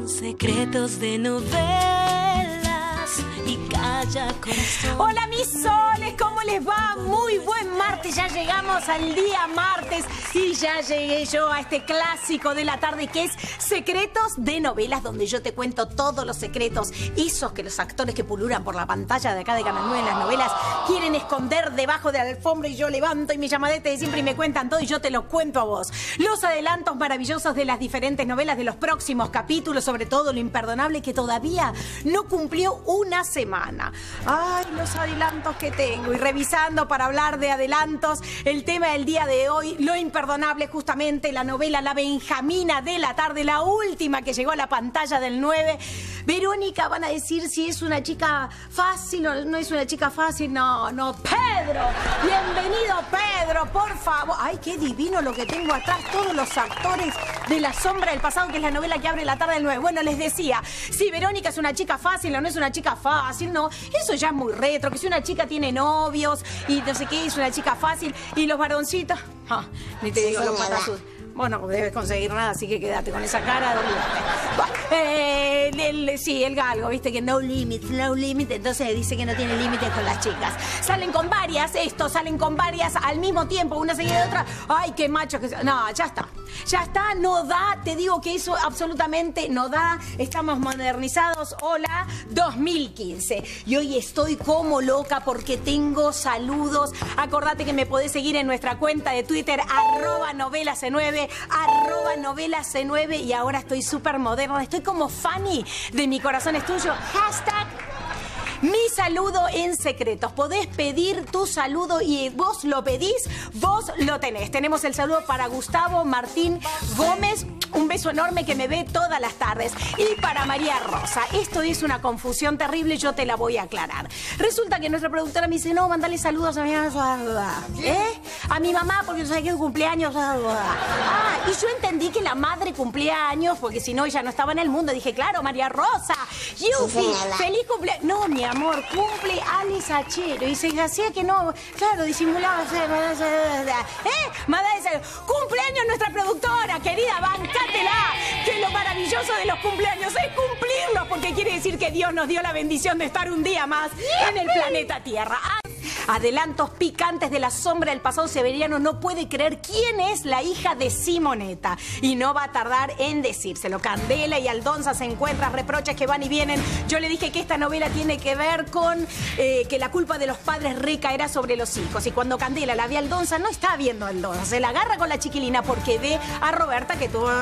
Secretos de novelas y calla corazón. Hola mis soles, ¿cómo les va? Muy buen martes, ya llegamos al día martes y ya llegué yo a este clásico de la tarde que es Secretos de Novelas, donde yo te cuento todos los secretos, esos que los actores que pululan por la pantalla de acá de Canal 9 en las novelas quieren esconder debajo de la alfombra, y yo levanto y mi llamadete de siempre y me cuentan todo y yo te lo cuento a vos. Los adelantos maravillosos de las diferentes novelas, de los próximos capítulos, sobre todo lo imperdonable que todavía no cumplió una semana. Ay, los adelantos que tengo. Y revisando para hablar de adelantos, el tema del día de hoy, lo imperdonable, justamente la novela La Benjamina de la tarde, la última que llegó a la pantalla del 9. Verónica, van a decir si es una chica fácil o no es una chica fácil. No, Pedro, bienvenido Pedro, por favor. Ay, qué divino lo que tengo atrás, todos los actores de La Sombra del Pasado, que es la novela que abre la tarde del 9. Bueno, les decía, si Verónica es una chica fácil o no es una chica fácil, no, eso ya es muy retro, que si una chica tiene novios y no sé qué, es una chica fácil, y los varoncitos, ni te digo los patas. Bueno, no debes conseguir nada, así que quédate con esa cara de sí, el galgo, viste que no limit, entonces dice que no tiene límites con las chicas. Salen con varias, salen con varias al mismo tiempo, una seguida de otra. Ay, qué macho que... No, ya está, no da, te digo que eso absolutamente no da. Estamos modernizados, hola, 2015. Y hoy estoy como loca porque tengo saludos. Acordate que me podés seguir en nuestra cuenta de Twitter, @novelacn9, @novelacn9, y ahora estoy súper moderna, estoy como Fanny de Mi Corazón es Tuyo, hashtag Mi Saludo en Secretos. Podés pedir tu saludo y vos lo pedís, vos lo tenés. Tenemos el saludo para Gustavo Martín Gómez, un beso enorme que me ve todas las tardes. Y para María Rosa, esto es una confusión terrible, yo te la voy a aclarar. Resulta que nuestra productora me dice, no, mandale saludos a mi mamá. A mi mamá, porque no sabe que es cumpleaños. Y yo entendí que la madre cumplía años, porque si no ella no estaba en el mundo. Dije, claro, María Rosa, Yufi, feliz cumpleaños. No, mi amor, cumple Alice Achero. Y se hacía que no, claro, disimulaba. Madre dice, cumpleaños nuestra productora, querida, bancátela. Que lo maravilloso de los cumpleaños es cumplirlos, porque quiere decir que Dios nos dio la bendición de estar un día más en el planeta Tierra. Adelantos picantes de La Sombra del Pasado. Severiano no puede creer quién es la hija de Simonetta y no va a tardar en decírselo. Candela y Aldonza se encuentran, reproches que van y vienen. Yo le dije que esta novela tiene que ver con que la culpa de los padres recaerá sobre los hijos, y cuando Candela la ve a Aldonza, no está viendo a Aldonza, se la agarra con la chiquilina porque ve a Roberta que tuvo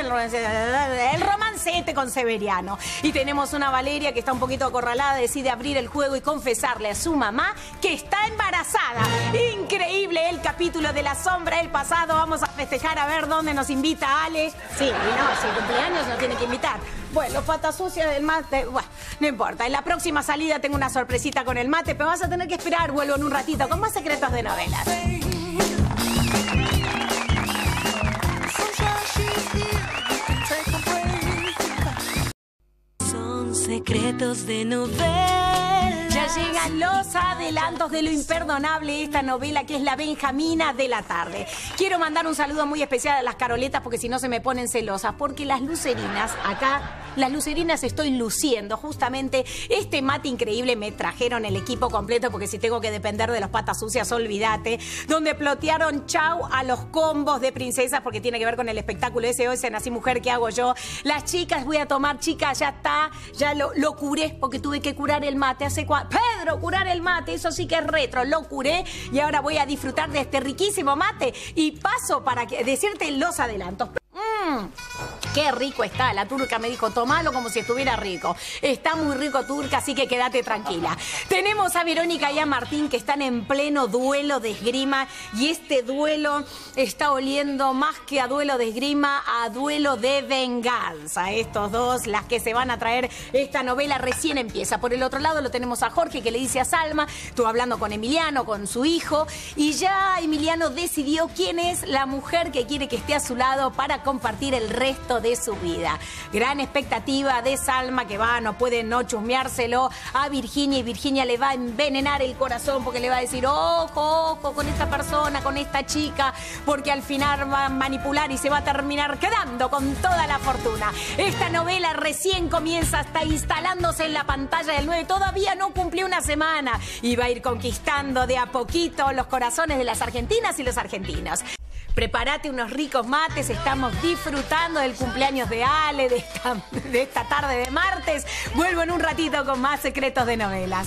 el romancete con Severiano. Y tenemos una Valeria que está un poquito acorralada, decide abrir el juego y confesarle a su mamá que está embarazada. Increíble el capítulo de La Sombra del Pasado. Vamos a festejar, a ver dónde nos invita Ale. Sí, no, si el cumpleaños nos tiene que invitar. Bueno, patas sucias del mate, bueno, no importa. En la próxima salida tengo una sorpresita con el mate, pero vas a tener que esperar. Vuelvo en un ratito con más secretos de novelas. Son secretos de novelas. Ya llegan los adelantos de lo imperdonable, esta novela que es La Benjamina de la tarde. Quiero mandar un saludo muy especial a las Caroletas, porque si no se me ponen celosas, porque las lucerinas, acá, las lucerinas estoy luciendo. Justamente este mate increíble me trajeron el equipo completo, porque si tengo que depender de los patas sucias, olvídate. Donde plotearon chau a los combos de princesas, porque tiene que ver con el espectáculo SOS Nací Mujer que hago yo. Las chicas, voy a tomar, chicas, ya está, ya lo curé, porque tuve que curar el mate hace Pedro, curar el mate, eso sí que es retro, lo curé y ahora voy a disfrutar de este riquísimo mate. Y paso para decirte los adelantos. Qué rico está. La turca me dijo, tomalo como si estuviera rico. Está muy rico, turca, así que quédate tranquila. Tenemos a Verónica y a Martín que están en pleno duelo de esgrima, y este duelo está oliendo más que a duelo de esgrima, a duelo de venganza. Estos dos, las que se van a traer esta novela, recién empieza. Por el otro lado lo tenemos a Jorge, que le dice a Salma, estuvo hablando con Emiliano, con su hijo, y ya Emiliano decidió quién es la mujer que quiere que esté a su lado para compartir el resto de su vida. Gran expectativa de Salma, que no puede no chusmeárselo a Virginia, y Virginia le va a envenenar el corazón porque le va a decir, ojo con esta persona, con esta chica, porque al final va a manipular y se va a terminar quedando con toda la fortuna. Esta novela recién comienza, está instalándose en la pantalla del 9, todavía no cumplió una semana y va a ir conquistando de a poquito los corazones de las argentinas y los argentinos. Prepárate unos ricos mates, estamos disfrutando del cumpleaños de Ale, de esta tarde de martes. Vuelvo en un ratito con más secretos de novelas.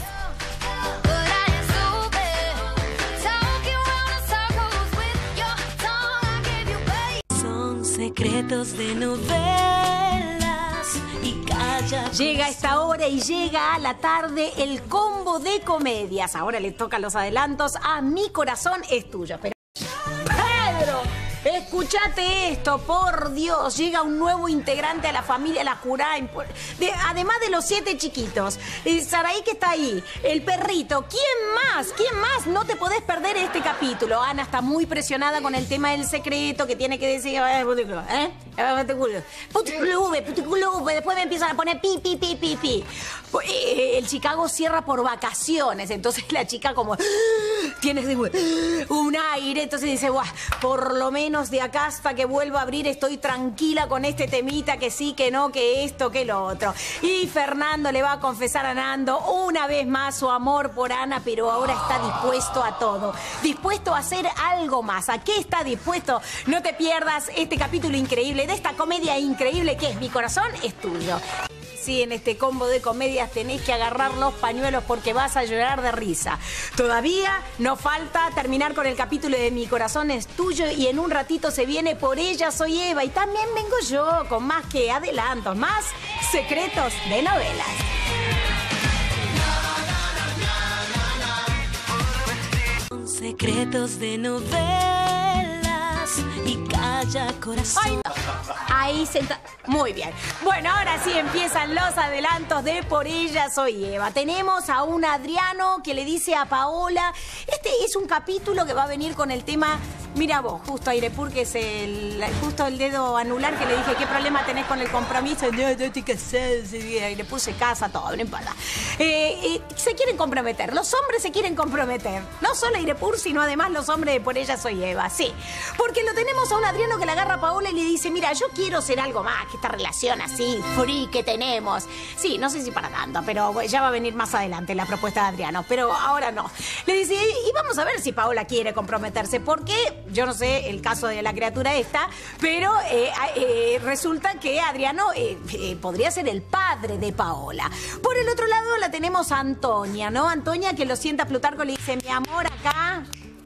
Son secretos de novelas y calla. Llega esta hora y llega a la tarde el combo de comedias. Ahora le tocan los adelantos a Mi corazón es tuyo. Pero escúchate esto, por Dios, llega un nuevo integrante a la familia La Jurain, además de los 7 chiquitos. Saraí, que está ahí, el perrito. ¿Quién más? No te podés perder este capítulo. Ana está muy presionada con el tema del secreto, que tiene que decir, puticlub, después me empiezan a poner pi. El Chicago cierra por vacaciones, entonces la chica como tiene un aire, entonces dice, por lo menos de acá hasta que vuelva a abrir estoy tranquila con este temita, que sí, que no, que esto, que lo otro. Y Fernando le va a confesar a Nando una vez más su amor por Ana, pero ahora está dispuesto a todo, dispuesto a hacer algo más. ¿A qué está dispuesto? No te pierdas este capítulo increíble de esta comedia increíble que es Mi corazón es tuyo. Sí, en este combo de comedias tenés que agarrar los pañuelos porque vas a llorar de risa. Todavía nos falta terminar con el capítulo de Mi corazón es tuyo y en un ratito se viene Por ella soy Eva y también vengo yo con más que adelantos, más secretos de novelas. Son secretos de novelas y calla corazón. Ay, no. Ahí senta. Muy bien. Bueno, ahora sí empiezan los adelantos de Por ella soy Eva. Tenemos a un Adriano que le dice a Paola, este es un capítulo que va a venir con el tema, mira vos, justo Airepur, que es justo el dedo anular, que le dije, ¿qué problema tenés con el compromiso? No, estoy casada, Airepur se casa, todo, no importa. Se quieren comprometer, los hombres se quieren comprometer. No solo Airepur, sino además los hombres de Por ella soy Eva, sí. Porque lo tenemos a un Adriano que le agarra a Paola y le dice, mira, yo quiero ser algo más que esta relación así, free que tenemos. Sí, no sé si para tanto, pero ya va a venir más adelante la propuesta de Adriano, pero ahora no. Le dice, y vamos a ver si Paola quiere comprometerse, porque yo no sé el caso de la criatura esta, pero resulta que Adriano podría ser el padre de Paola. Por el otro lado la tenemos a Antonia, ¿no? Antonia, que lo sienta a Plutarco, le dice, mi amor, acá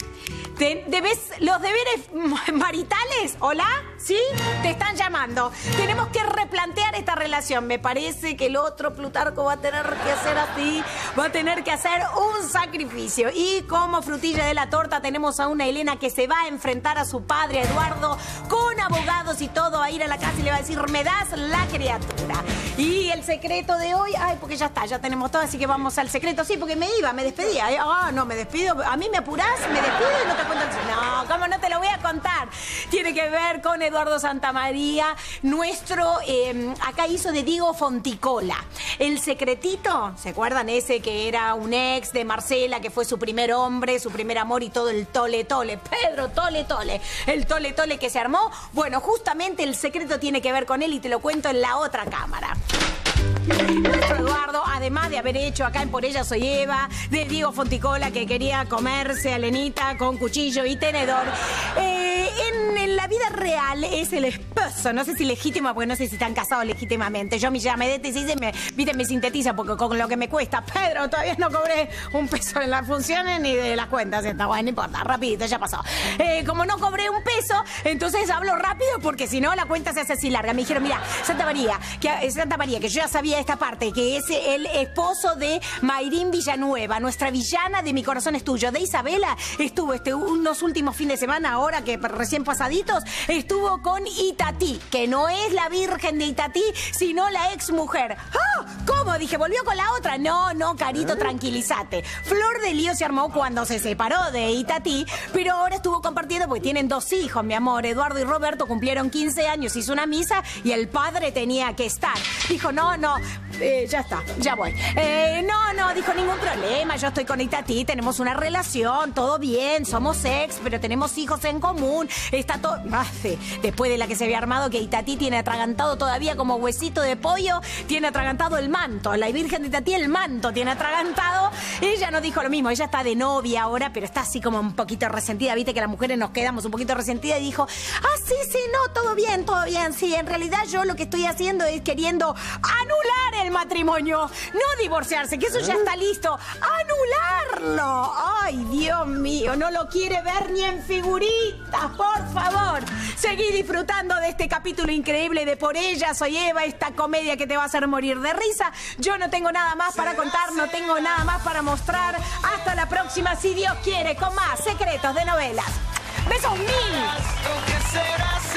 ¿debes los deberes maritales? ¿Hola? ¿Sí? Te están llamando. Tenemos que replantear esta relación. Me parece que el otro Plutarco va a tener que hacer así. Va a tener que hacer un sacrificio. Y como frutilla de la torta tenemos a una Elena que se va a enfrentar a su padre, Eduardo, con abogados y todo, a ir a la casa y le va a decir, me das la criatura. Y el secreto de hoy, porque ya está, ya tenemos todo, así que vamos al secreto. Sí, porque me despedía. No, me despido. A mí me apurás, me despido y no te cuento. No, ¿cómo no te lo voy a contar? Tiene que ver con Eduardo Santamaría, nuestro, acá hizo de Diego Fonticola. El secretito, ¿se acuerdan? Ese que era un ex de Marcela, que fue su primer hombre, su primer amor y todo el tole. Pedro tole. El tole que se armó. Bueno, justamente el secreto tiene que ver con él y te lo cuento en la otra cámara. Nuestro Eduardo, además de haber hecho acá en Por ella soy Eva, de Diego Fonticola, que quería comerse a Lenita con cuchillo y tenedor, en la vida real es el esposo, no sé si legítimo, porque no sé si están casados legítimamente. Yo me llamé de y me sintetiza, porque con lo que me cuesta, Pedro, todavía no cobré un peso en las funciones ni de las cuentas. Está bueno, no importa, rapidito, ya pasó. Como no cobré un peso, entonces hablo rápido, porque si no la cuenta se hace así larga. Me dijeron, mira, Santa María, que yo ya sabía esta parte, que es el esposo de Mayrín Villanueva, nuestra villana de Mi corazón es tuyo, de Isabela. Estuvo unos últimos fines de semana, ahora que recién pasadito, Carlitos estuvo con Itatí, que no es la Virgen de Itatí, sino la exmujer. ¡Ah! ¿Cómo? Dije, ¿volvió con la otra? No, Carito, tranquilízate. Flor de lío se armó cuando se separó de Itatí, pero ahora estuvo compartiendo porque tienen 2 hijos, mi amor. Eduardo y Roberto cumplieron 15 años, hizo una misa y el padre tenía que estar. Dijo, no, ya está, ya voy. No, dijo, ningún problema, yo estoy con Itatí, tenemos una relación, todo bien, somos ex, pero tenemos hijos en común, está todo... Después de la que se había armado, que Itatí tiene atragantado todavía como huesito de pollo, tiene atragantado el manto, la Virgen de Itatí el manto tiene atragantado. Ella no dijo lo mismo, ella está de novia ahora, pero está así como un poquito resentida, viste que las mujeres nos quedamos un poquito resentidas, y dijo, sí, no, todo bien, sí, en realidad yo lo que estoy haciendo es queriendo anular el matrimonio, no divorciarse, que eso ya está listo, anularlo. Ay, Dios mío, no lo quiere ver ni en figuritas, por favor. Seguí disfrutando de este capítulo increíble de Por Ella Soy Eva, esta comedia que te va a hacer morir de risa. Yo no tengo nada más para contar, no tengo nada más para mostrar. Hasta la próxima, si Dios quiere, con más secretos de novelas. ¡Besos mil!